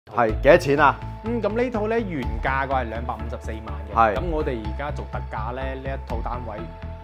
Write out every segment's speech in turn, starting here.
係幾多錢啊？ 咁呢套咧原價嘅係254萬嘅， 係咁我哋而家做特價咧，呢一套單位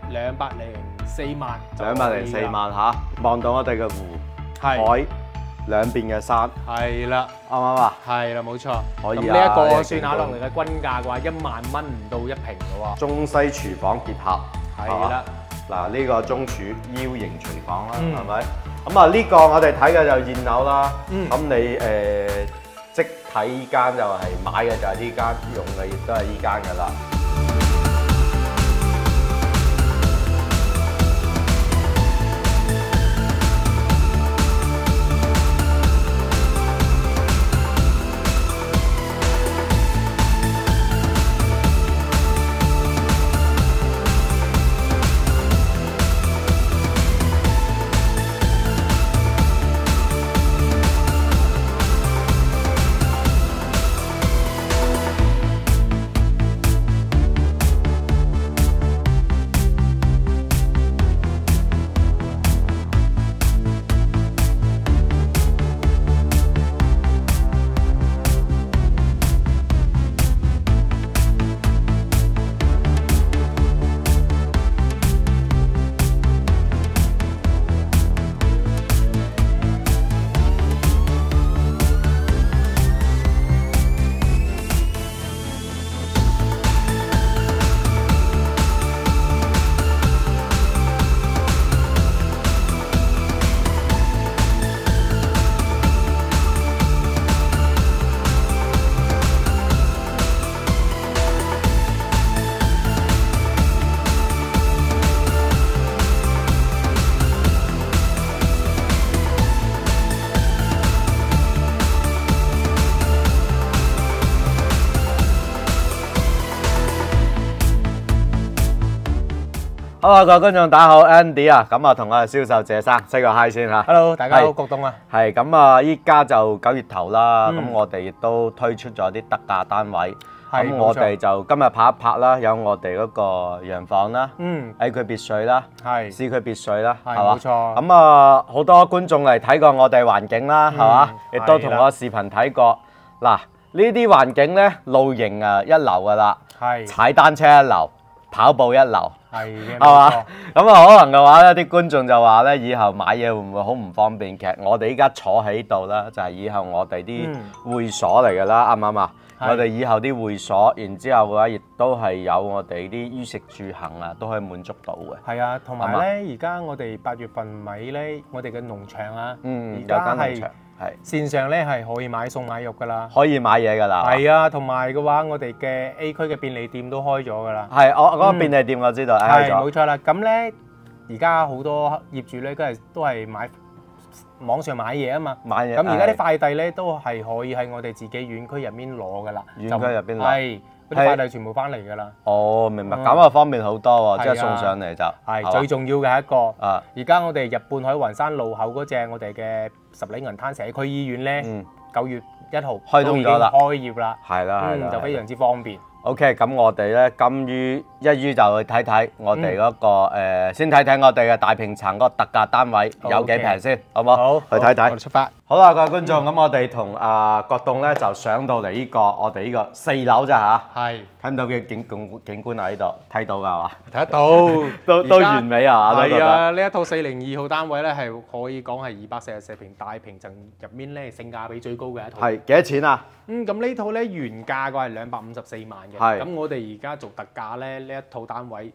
204萬就 204萬嚇，望到我哋嘅湖海兩邊嘅山， 係啦， 啱唔啱啊？ 係啦，冇錯。 可以啊咁呢一個呢個算下落嚟嘅均價嘅話，1萬蚊唔到一平嘅喎。 中西廚房結合， 係啦， 嗱呢個中廚 U 型廚房啦，係咪？咁啊呢個我哋睇嘅就現樓啦，咁你即睇依間就係買嘅就係呢間，用嘅亦都係依間㗎啦。Hello， 各位觀眾，大家好 ，Andy 啊，咁啊同我哋銷售謝生 say 個 hi 先嚇。 Hello， 大家好，國東啊。 係咁啊，依家就9月頭啦，咁我哋亦都推出咗啲特價單位，咁我哋就今日拍一拍啦，有我哋嗰個洋房啦，A 區別墅啦，C 區別墅啦，係嘛？冇錯。咁啊，好多觀眾嚟睇過我哋環境啦，係嘛？亦都同我視頻睇過。嗱，呢啲環境咧，露營啊一流噶啦，踩單車一流。跑步一流，係嘛？咁啊，可能嘅話咧，啲觀眾就話咧，以後買嘢會唔會好唔方便？其實我哋依家坐喺度啦，就係以後我哋啲會所嚟㗎啦，啱唔啱啊？我哋以後啲會所，然之後嘅話，亦都係有我哋啲衣食住行啊，都可以滿足到嘅。 係啊，同埋咧，而家我哋8月份尾咧，我哋嘅農場啊， 而家係。係線上咧係可以買餸買肉噶啦， 可以買嘢噶啦。 係啊，同埋嘅話，我哋嘅 A 區嘅便利店都開咗噶啦。 係，我嗰個便利店我知道開咗。係冇錯啦。咁咧，而家好多業主咧都係買網上買嘢啊嘛。買嘢。咁而家啲快遞咧都係可以喺我哋自己園區入面攞噶啦。 園區入邊攞。 係。嗰啲快遞全部翻嚟㗎啦。 哦，明白。咁啊方便好多喎，即係送上嚟就係最重要嘅係一個。而家我哋日半海雲山路口嗰隻我哋嘅十里銀灘社區醫院咧，9月1號開通咗啦， 開業啦。 係啦， 就非常之方便。OK， 咁我哋咧一於就去睇睇我哋嗰個先睇睇我哋嘅大平層嗰個特價單位有幾平先，好唔好？好，去睇睇。我哋出發。好啦，各位觀眾，咁我哋同國棟咧就上到嚟呢個我哋呢個4樓咋嚇？係。睇唔到嘅景觀喺度，睇到㗎係嘛？睇得到，都完美啊！ 係啊，呢一套402號單位咧係可以講係244平大平層入面咧性價比最高嘅一套。 係幾多錢啊？ 咁呢套咧原價嘅係254萬嘅，咁我哋而家做特價咧，呢一套單位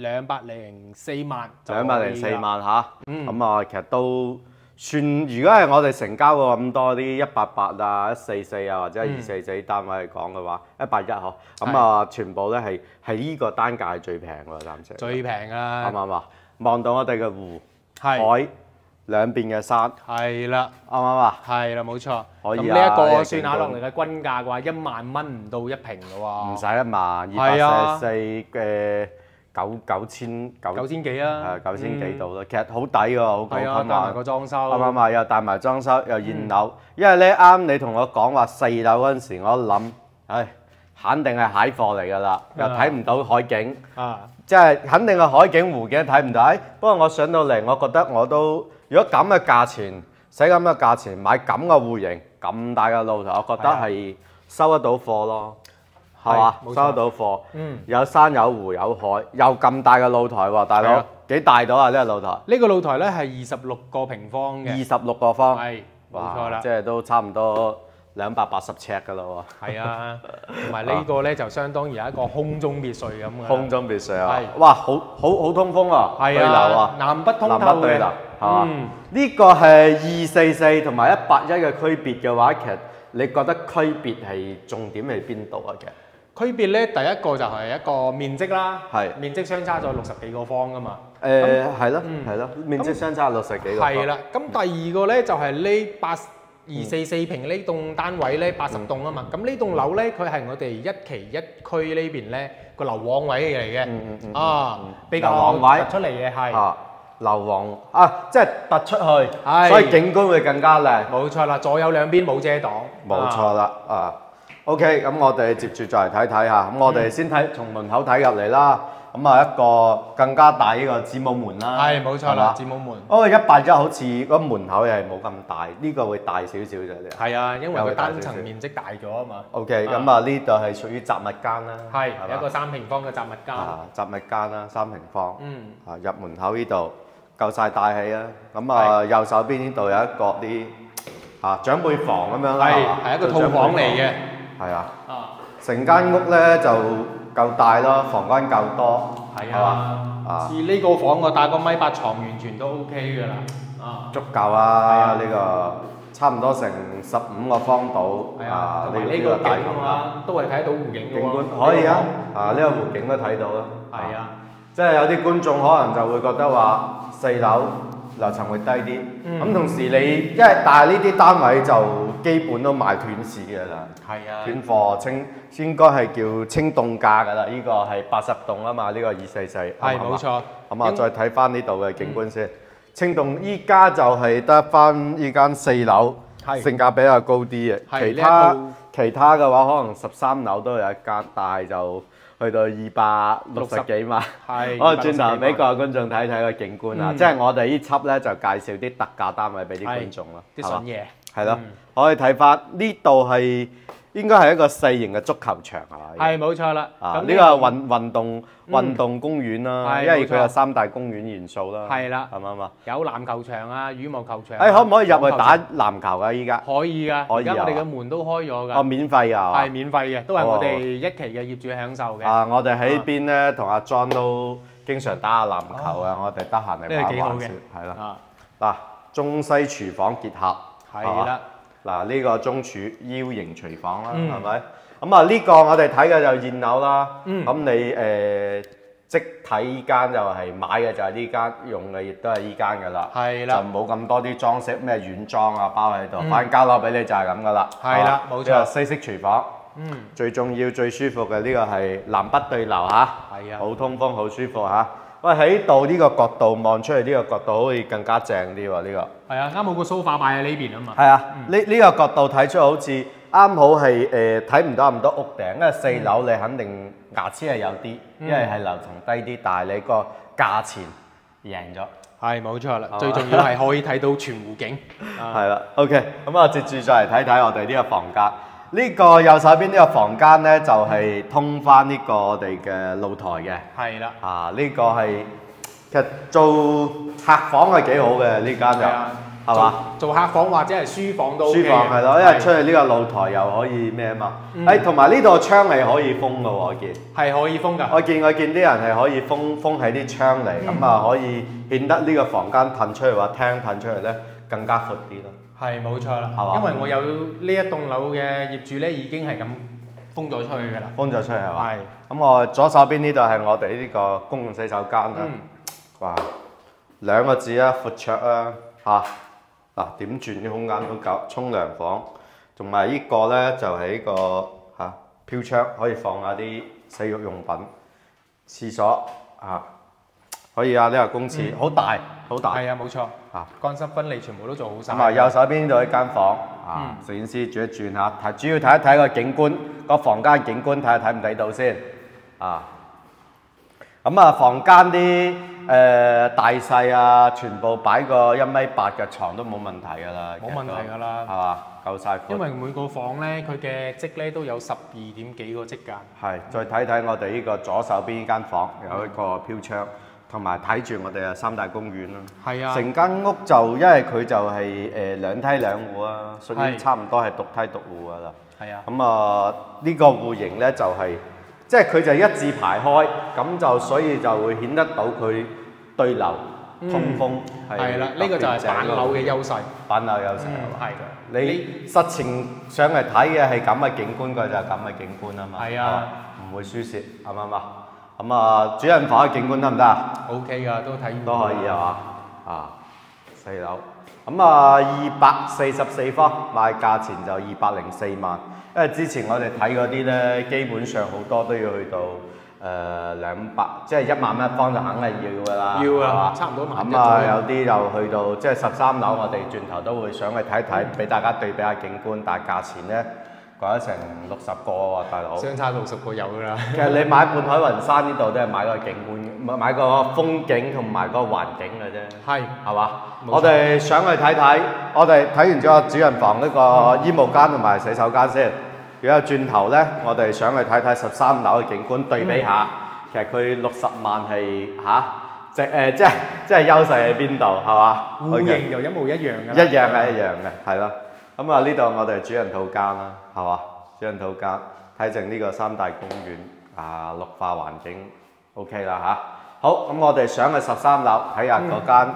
204萬就 204萬嚇，咁啊其實都算，如果係我哋成交過咁多啲188啊、144啊或者係244單位嚟講嘅話，181嗬，咁啊全部咧係呢個單價係最平喎，暫時。最平啊！啱唔啱啊？望到我哋嘅湖海。兩邊嘅山，係啦，啱唔啱啊？係啦，冇錯。可以啊。咁呢一個算下落嚟嘅均價嘅話，1萬蚊唔到一平嘅喎。唔使1萬，244嘅9000幾啊？係9000幾度啦，其實好抵喎，好高級啊！帶埋個裝修，啱唔啱啊？又帶埋裝修，又現樓。因為咧啱你同我講話4樓嗰陣時，我諗，肯定係蟹貨嚟㗎啦，又睇唔到海景，即係肯定係海景湖景睇唔到。不過我上到嚟，我覺得我都。如果咁嘅價錢，使咁嘅價錢買咁嘅戶型， 咁大嘅露台，我覺得係收得到貨咯，係嘛？收得到貨，有山有湖有海，又咁大嘅露台喎，大佬幾大到啊？呢個露台？ 呢個露台咧係26個平方嘅 ，26個方， 係冇錯啦， 即係都差唔多280尺㗎咯喎。 係啊，同埋呢個咧就相當於一個空中別墅咁嘅。 空中別墅啊！哇，好通風啊！對流啊， 南北通透嘅。 南北對流，係嘛？呢個係244同埋181嘅區別嘅話，其實你覺得區別係重點喺邊度啊？其實區別咧，第一個就係一個面積啦， 係面積相差咗60幾個方㗎嘛。 係咯，面積相差60幾個方。 係啦，咁第二個咧就係呢244平呢棟單位咧80棟啊嘛，咁呢棟樓咧佢係我哋一期一區呢邊咧個樓王位嚟嘅，比較突出嚟嘅係。 樓王啊，即係突出去，所以景觀會更加靚。 冇錯啦，左右兩邊冇遮擋。 冇錯啦，OK， 咁我哋接住再嚟睇睇下，咁我哋先睇從門口睇入嚟啦。咁啊一個更加大呢個子母門啦。係冇錯啦，子母門。181好似個門口又係冇咁大，呢個會大少少啫。 係啊，因為佢單層面積大咗啊嘛。 OK，咁啊呢度係屬於雜物間啦。 係一個3平方嘅雜物間。 雜物間啦，3平方。入門口呢度。夠晒大氣啊！咁啊，右手邊呢度有一個啲長輩房咁樣啦， 係一個套房嚟嘅。 係啊，成間屋咧就夠大咯，房間夠多， 係嘛？似呢個房我搭個1.8床完全都 OK 㗎啦。 足夠啊！呢個差唔多成15個方度。 係啊，同埋呢個大景啊，都係睇到湖景嘅喎。 景觀可以啊！呢個湖景都睇到啦。 係啊， 即係有啲觀眾可能就會覺得話。4樓樓層會低啲，咁同時你但係呢啲單位就基本都賣斷市嘅啦，斷貨應該係叫清凍價㗎啦。呢個係80棟啊嘛，呢個244 係冇錯。 咁啊，再睇翻呢度嘅景觀先。清凍依家就係得翻呢間4樓，性價比較高啲嘅。其他嘅話，可能13樓都有一間，但係就去到260幾萬。我轉頭俾各位觀眾睇睇個景觀啊！即係我哋呢輯咧就介紹啲特價單位俾啲觀眾咯， 啲筍嘢。 係咯，可以睇翻呢度係應該係一個4型嘅足球場係嘛？ 係冇錯啦。 呢個係運動公園啦，因為佢有3大公園元素啦。係啦，啱唔啱啊？有籃球場啊，羽毛球場。 可唔可以入去打籃球㗎？依家可以㗎，而家我哋嘅門都開咗㗎。 免費㗎。 係免費嘅，都係我哋一期嘅業主享受嘅。 我哋喺邊咧，同阿 John 都經常打下籃球啊！我哋得閒嚟玩玩先，係啦。嗱，中西廚房結合。係啦。嗱，呢個中廚 U 型廚房啦，係咪？咁啊，呢個我哋睇嘅就現樓啦。咁你即睇依間就係買嘅就係呢間，用嘅亦都係依間㗎啦。係啦，就冇咁多啲裝飾咩軟裝啊包喺度，反正交樓俾你就係咁㗎啦。係啦，冇錯。西式廚房。最重要最舒服嘅呢個係南北對流嚇。係啊。好通風，好舒服嚇。喂，喺度呢個角度望出嚟，呢個角度好似更加正啲喎，呢個。係啊，啱好個 sofa 擺喺呢邊啊嘛。係啊，呢個角度睇出好似啱好係睇唔到咁多屋頂，因為4樓你肯定牙齒係有啲，因為係樓層低啲，但係你個價錢贏咗。係冇錯啦，最重要係可以睇到全湖景。係啦 ，OK， 咁啊，接住再嚟睇睇我哋呢個房間。呢個右手邊呢個房間咧，就係通翻呢個我哋嘅露台嘅。係啦。呢個係其實做客房係幾好嘅呢間就，係嘛？做客房或者係書房都 OK。書房係咯，因為出去呢個露台又可以咩啊嘛。同埋呢度窗係可以封嘅喎，我見。係可以封㗎。我見啲人係可以封喺啲窗嚟，咁啊可以顯得呢個房間騰出嚟或廳騰出嚟咧更加闊啲咯。係冇錯啦，因為我有呢一棟樓嘅業主咧，已經係咁封咗出去㗎啦。封咗出去係嘛？係。咁我左手邊呢度係我哋呢個公共洗手間啦。哇，2個字啊，闊綽啊嚇！嗱，點轉啲空間都夠，沖涼房，同埋呢個咧就係呢個飄窗，可以放下啲洗浴用品。廁所可以啊，呢個公廁好大。好大，係啊，冇錯，乾濕分離全部都做好晒。咁啊，右手邊呢度一間房，攝影師轉一轉下，主要睇一睇個景觀，個房間景觀睇下睇唔睇到先。咁啊，房間啲大細啊，全部擺個1.8米嘅床都冇問題㗎啦。冇問題㗎啦，係嘛？ 夠晒闊。 因為每個房咧，佢嘅積咧都有12點幾個積㗎。 係，再睇睇我哋呢個左手邊呢間房有一個飄窗，同埋睇住我哋嘅三大公園啦。 係啊， 成間屋就因為佢就係兩梯兩戶啊，屬於差唔多係獨梯獨戶㗎啦。 係啊。 咁啊，呢個戶型咧就係即係佢就一字排開，咁就所以就會顯得到佢對流通風係啦，呢個就係板樓嘅優勢。 板樓優勢係。 你實情上嚟睇嘅係咁嘅景觀，佢就係咁嘅景觀啊嘛。 係啊， 唔會輸蝕，啱唔啱啊？咁啊，主人房嘅景觀得唔得啊 ？OK 㗎，都睇都可以係嘛？啊，4樓。咁啊，244方，賣價錢就204萬。因為之前我哋睇嗰啲咧，基本上好多都要去到200，即係1萬一方就肯定要㗎啦。 要啊，差唔多萬一。 咁啊，有啲就去到即係13樓，我哋轉頭都會上去睇睇，俾大家對比下景觀，但係價錢咧講咗成60個喎，大佬。 相差60個有㗎啦。 其實你買半海雲山呢度都係買個景觀，買個風景同埋個環境嘅啫。係嘛？我哋上去睇睇，我哋睇完咗主人房呢個衣帽間同埋洗手間先。如果轉頭咧，我哋上去睇睇13樓嘅景觀，對比下，其實佢60萬係即係優勢喺邊度係嘛？ 戶型又一模一樣㗎。 一樣嘅，係咯。咁啊，呢度我哋主人套間啦，係嘛？主人套間睇正呢個三大公園啊，綠化環境 OK 啦嚇。好，咁我哋上去13樓睇下嗰間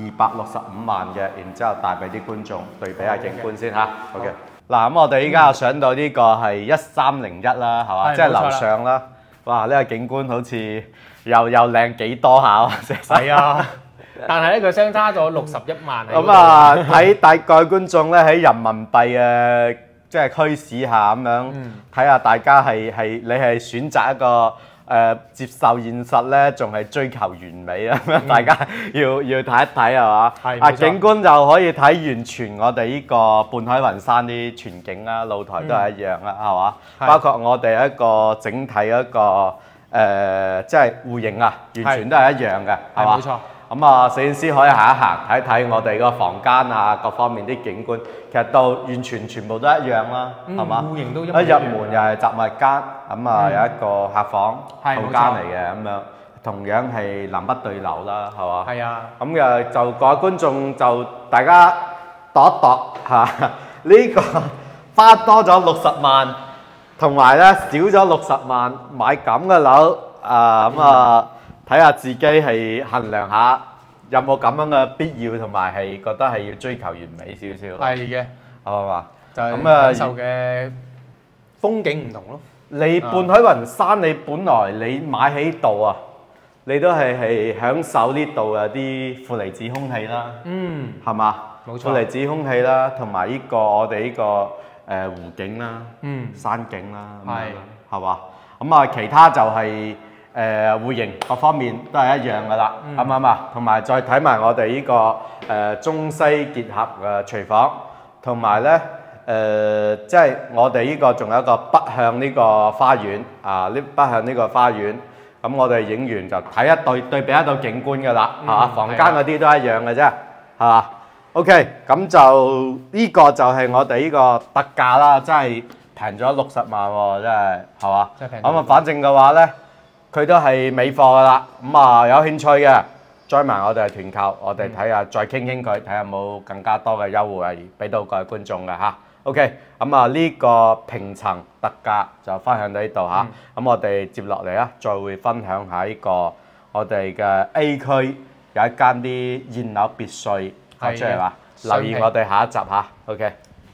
265萬嘅，然之後帶俾啲觀眾對比下景觀先嚇。OK。嗱，咁我哋依家上到呢個係1301啦，係嘛？即係樓上啦。哇！呢個景觀好似又靚幾多下喎， 係啊。但係咧，佢相差咗61萬。 咁啊，睇大概觀眾咧喺人民幣嘅即係驅使下咁樣，睇下大家係你係選擇一個接受現實咧，仲係追求完美啊！大家要睇一睇係嘛？啊，景觀就可以睇完全我哋呢個半海雲山啲全景啦，露台都係一樣啦，係嘛？包括我哋一個整體一個即係戶型啊，完全都係一樣嘅，係嘛？ 冇錯。 咁啊，攝影師可以行一行，睇睇我哋個房間啊，各方面啲景觀，其實到完全部都一樣啦，係嘛？ 戶型都一入門又係雜物間，咁啊有一個客房套間嚟嘅咁樣，同樣係南北對流啦，係嘛？ 係啊。 咁就各位觀眾就大家度一度嚇，呢個花多咗60萬，同埋咧少咗60萬買咁嘅樓啊，咁啊〜睇下自己係衡量下有冇咁樣嘅必要，同埋係覺得係要追求完美少少。 係嘅， 係嘛？ 就係感受嘅風景唔同咯。 你半海雲山，你本來你買喺度啊，你都係享受呢度嘅啲負離子空氣啦。係嘛？冇錯。負離子空氣啦，同埋呢個我哋呢個湖景啦，山景啦，係嘛？咁啊，其他就係。戶型各方面都係一樣噶啦，啱唔啱啊？同埋再睇埋我哋呢個中西結合嘅廚房，同埋咧即係我哋呢個仲有一個北向呢個花園啊，呢北向呢個花園，咁我哋影完就睇一對比一道景觀噶啦，係嘛？房間嗰啲都一樣嘅啫，係嘛？OK，咁就呢個就係我哋呢個特價啦，真係平咗60萬喎，真係係嘛？咁啊，反正嘅話咧。佢都係尾貨噶啦，咁啊有興趣嘅 join 埋我哋嘅團購，我哋睇下再傾傾佢，睇下有冇更加多嘅優惠俾到各位觀眾嘅嚇。OK，咁啊呢個平層特價就分享到呢度嚇，咁我哋接落嚟啊，再會分享下呢個我哋嘅 A 區有一間啲現樓別墅出嚟啦，留意我哋下一集嚇。OK。